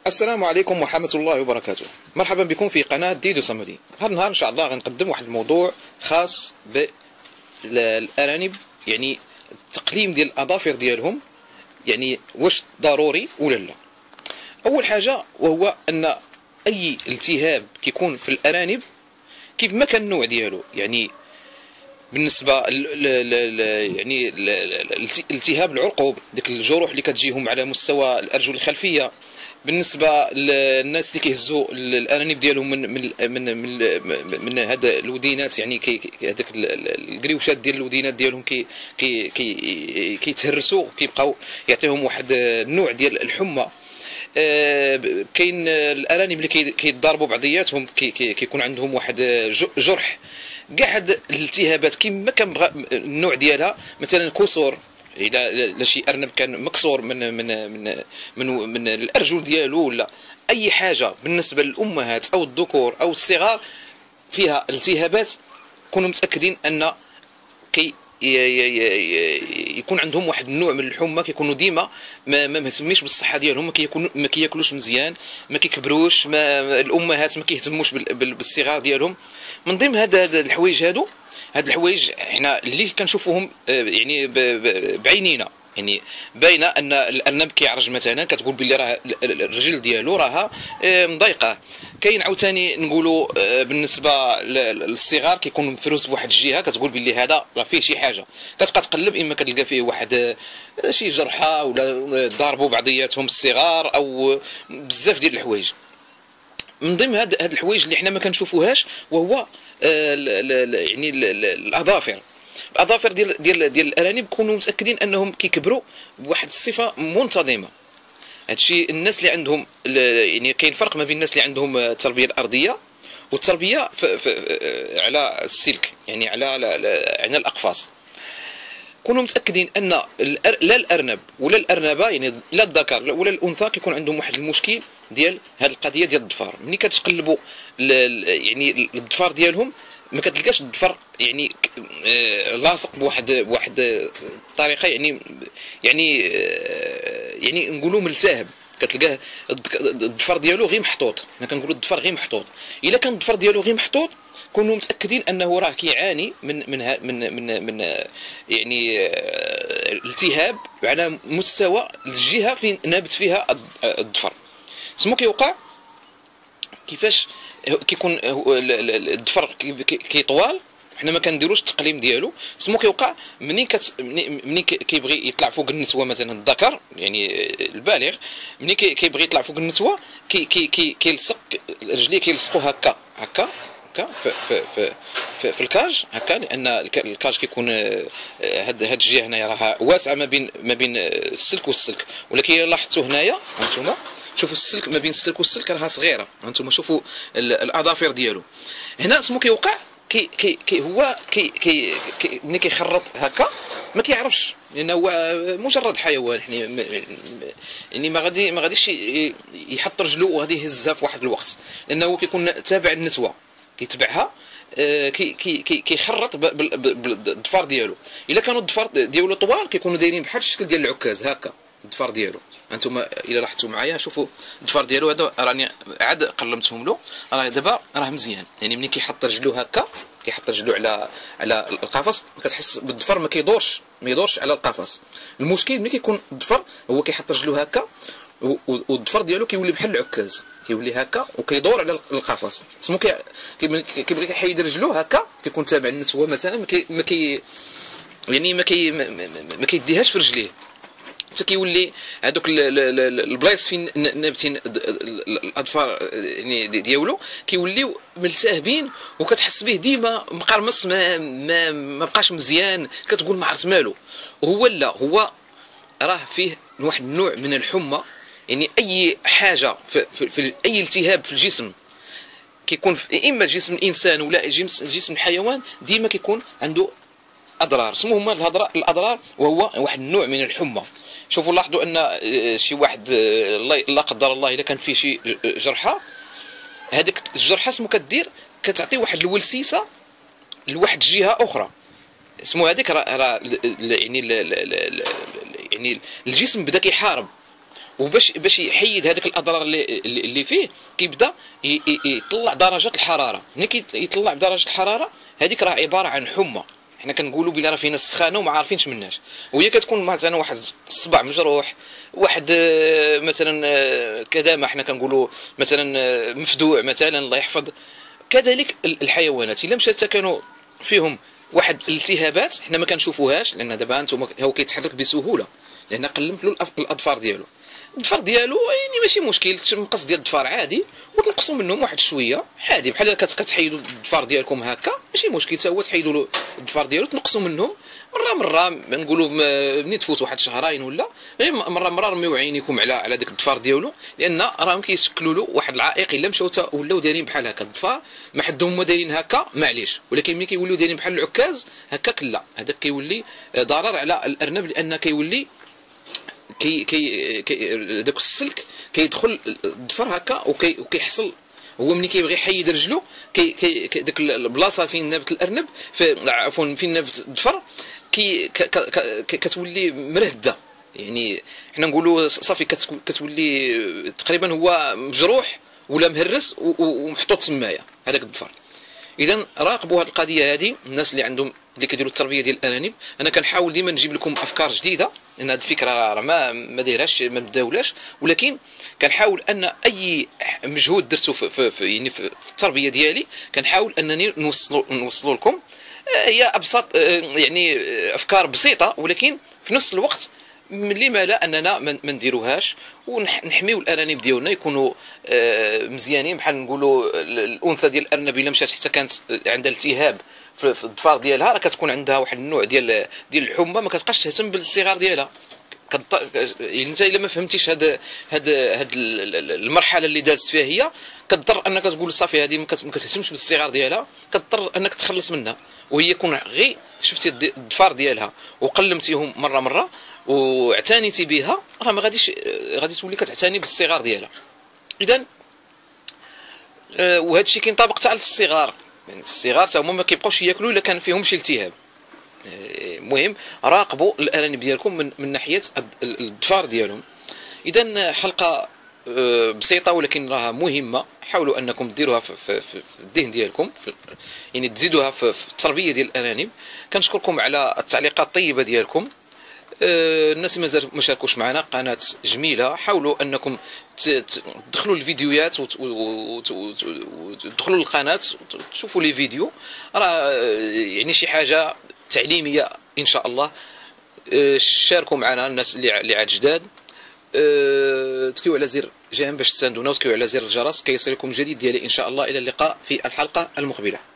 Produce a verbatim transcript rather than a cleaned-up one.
السلام عليكم ورحمة الله وبركاته. مرحبا بكم في قناة ديدو صمدي. هذا النهار إن شاء الله غنقدم واحد الموضوع خاص بالأرانب، يعني التقليم ديال الأظافر ديالهم، يعني واش ضروري ولا لا. أول حاجة وهو أن أي التهاب كيكون في الأرانب كيف ما كان النوع ديالو، يعني بالنسبه ل ل ل يعني التهاب العرقوب، ديك الجروح اللي كتجيهم على مستوى الارجل الخلفيه، بالنسبه للناس اللي كيهزوا الارانب ديالهم من من من من, من هاد الودينات، يعني كي هذاك الكريوشات ديال الودينات ديالهم كي كي كي كيتهرسوا، كيبقاو يعطيهم واحد النوع ديال الحمى. آه كاين الارانب اللي كيتضاربوا بعضياتهم كيكون كي عندهم واحد جرح. كاع هاد الالتهابات كيما كنبغى النوع ديالها، مثلا الكسور، الى شي ارنب كان مكسور من من من من, من الارجل ديالو، ولا اي حاجه بالنسبه للامهات او الذكور او الصغار فيها التهابات، كونوا متاكدين ان كي يكون عندهم واحد النوع من الحمى، كيكونوا ديما ما مهتميش بالصحه ديالهم، ما كيكونوا ما كياكلوش مزيان، ما كيكبروش، ما الامهات ما كيهتموش بالصغار ديالهم. من ضمن هاد الحوايج هادو هاد الحوايج حنا اللي كنشوفوهم يعني بعينينا، يعني باينه ان الارنب كيعرج مثلا، كتقول بلي راه الرجل ديالو راها مضايقه. كاين عاوتاني نقولوا بالنسبه للصغار كيكون مفروس بواحد الجهه، كتقول بلي هذا راه فيه شي حاجه، كتبقى تقلب، اما كتلقى فيه واحد شي جرحه ولا ضاربوا بعضياتهم الصغار او بزاف ديال الحوايج. من ضمن هاد هاد الحوايج اللي حنا ما كنشوفوهاش وهو يعني الاظافر. الاظافر ديال ديال ديال الارانب كونوا متاكدين انهم كيكبروا بواحد الصفه منتظمه. هادشي الناس اللي عندهم، يعني كاين فرق ما بين الناس اللي عندهم التربيه الارضيه والتربيه في في على السلك، يعني على على الاقفاص. كونوا متاكدين ان لا الارنب ولا الارنبه، يعني لا الذكر ولا الانثى، كيكون عندهم واحد المشكل ديال هذه القضيه ديال الضفار. ملي كتقلبوا يعني الضفار ديالهم ما كتلقاش الضفر يعني لاصق بواحد بواحد الطريقه، يعني يعني يعني نقولوا ملتهب، كتلقاه الضفر ديالو غير محطوط. حنا كنقولوا الضفر غير محطوط. الا كان الضفر ديالو غير محطوط كونوا متاكدين انه راه كيعاني من من من من, من يعني التهاب على مستوى الجهه فين نابت فيها الضفر. سمو كيوقع كيفاش كيكون الضفر كيطوال، حنا ما كنديروش التقليم ديالو. سمو كيوقع منين كت منين كيبغي يطلع فوق النتوه، مثلا الذكر يعني البالغ، منين كيبغي يطلع فوق النتوه كي كي كي كيلصق رجليه، كيلصقوا هكا هكا هكا في في في في, في الكاج هكا، لان الكاج كيكون هاد هاد الجهه هنايا راه واسعه ما بين ما بين السلك والسلك. ولكن الا لاحظتوا هنايا هانتوما شوفوا السلك ما بين السلك والسلك راها صغيره، هانتوما شوفوا الاظافر ديالو. هنا سمو كيوقع كي كي كي هو كي كي ملي كيخرط هكا ما كيعرفش، لانه هو مجرد حيوان، يعني ما غادي ما غاديش يحط رجلو وغادي يهزها في واحد الوقت، لانه هو كيكون تابع النتوه، كيتبعها كي كي كي كيخرط بالضفار ديالو. الا كانوا الضفار ديالو طوال كيكونوا دايرين بحال الشكل ديال العكاز هكا الضفار ديالو. انتم الا لاحظتوا معايا شوفوا الضفار ديالو هذا، راني عاد قلمتهم له، راه دابا راه مزيان. يعني ملي كيحط رجلو هكا، كيحط رجلو على على القفص، كتحس بالضفر ما كيدورش ما يدورش على القفص. المشكل ملي كيكون الضفر هو كيحط رجلو هكا والضفر ديالو كيولي بحال العكاز، كيولي هكا وكيدور على القفص. سمو كيبغي كيحيد رجلو هكا، كيكون تابع النتوه مثلا، ما كي ما كي يعني ما كي ما كيديهاش في رجليه، حتى كيولي هذوك البلايص فين نابتين الاظفار يعني ديالو كيوليو ملتهبين، وكتحس به ديما مقرمص، ما ما ما بقاش مزيان، كتقول ما عرفت مالو. وهو لا، هو راه فيه واحد النوع من الحمى. يعني اي حاجه في, في, في اي التهاب في الجسم كيكون في اما جسم الانسان ولا جسم الحيوان، ديما كيكون عنده اضرار، اسمهم الاضرار، وهو واحد النوع من الحمى. شوفوا لاحظوا ان شي واحد لا قدر الله الا كان فيه شي جرحه، هذيك الجرحه اسمو كدير كتعطي واحد الولسيسه لواحد الجهه اخرى، اسمو هذيك راه يعني يعني الجسم بدا كيحارب، وباش باش يحيد هذاك الاضرار اللي اللي فيه كيبدا يطلع درجات الحراره. ملي كيطلع بدرجه الحراره هذيك راه عباره عن حمى. حنا كنقولوا بلي راه فينا السخانه وما عارفينش مناش، وهي كتكون مثلا واحد الصبع مجروح، واحد مثلا كذا ما حنا كنقولوا مثلا مفدوع مثلا الله يحفظ. كذلك الحيوانات الا مشات كانوا فيهم واحد الالتهابات حنا ما كنشوفوهاش، لان دابا انتم هو كيتحرك بسهوله لان قلمت له الاظفار ديالو. الظفر ديالو يعني ماشي مشكل، تنقص ديال الظفار عادي وتنقصوا منهم واحد شويه عادي، بحال كتحيدوا الظفار ديالكم هكا ماشي مشكل، حتى هو تحيدوا له الظفار ديالو تنقصوا منهم مره مره. نقولوا ملي تفوت واحد شهرين ولا غير مره مره رميو عينيكم على على ديك الظفار ديالو، لان راهم كيشكلوا له واحد العائق. الا مشاو ولاو دايرين بحال هكا الظفار ما حدهم هما دايرين هكا معليش، ولكن ملي كيوليو دايرين بحال العكاز هكاك لا، هذاك كيولي ضرر على الارنب، لان كيولي كي كي كي داك السلك كيدخل الظفر هكا وكي وكيحصل. هو ملي كيبغي يحيد رجلو كي كي داك البلاصه فين نابت الارنب عفوا فين نابت الظفر كي كتولي مرهده. يعني حنا نقولوا صافي كتولي تقريبا هو مجروح ولا مهرس ومحطوط تمايا هذاك الظفر. اذا راقبوا هذه القضيه هذه، الناس اللي عندهم اللي كيديروا التربيه ديال الارانب. انا كنحاول ديما نجيب لكم افكار جديده، لان هذه الفكره راه ما ما دايرهاش ما مداولاش، ولكن كنحاول ان اي مجهود درتو في, في, في يعني في التربيه ديالي كنحاول انني نوصلوا نوصلوا لكم. هي ابسط يعني افكار بسيطه، ولكن في نفس الوقت لما لا اننا ما نديروهاش ونحميو الارانب ديالنا يكونوا مزيانين. بحال نقولوا الانثى ديال الارنب الا مشات حتى كانت عندها التهاب في الظفار ديالها راه كتكون عندها واحد النوع ديال ديال الحمى، ما كتبقاش تهتم بالصغار ديالها. انت الا ما فهمتيش هاد هاد هاد المرحله اللي دازت فيها هي كتضطر انك تقول صافي هذه ما كتهتمش بالصغار ديالها، كتضطر انك تخلص منها. وهي كون غير شفتي الظفار ديالها وقلمتيهم مره مره واعتنيتي بها راه ما غاديش غادي تولي كتعتني بالصغار ديالها. اذا وهذا الشيء كينطبق حتى على الصغار، يعني الصغار حتى هما ما كيبقاوش ياكلوا الا كان فيهم شي التهاب. المهم راقبوا الارانب ديالكم من من ناحيه الظفار ديالهم. اذا حلقه بسيطه ولكن راها مهمه، حاولوا انكم ديروها في, في, في الذهن ديالكم، يعني تزيدوها في, في التربيه ديال الارانب. كنشكركم على التعليقات الطيبه ديالكم. الناس مازال ما شاركوش معنا، قناه جميله، حاولوا انكم تدخلوا الفيديوهات وتدخلوا للقناه وتشوفوا لي فيديو، راه يعني شي حاجه تعليميه ان شاء الله. شاركوا معنا الناس اللي عاد جداد، تكيو على زر جيم باش تساندونا، وتكيو على زر الجرس كي يصلكم جديد ديالي ان شاء الله. الى اللقاء في الحلقه المقبله.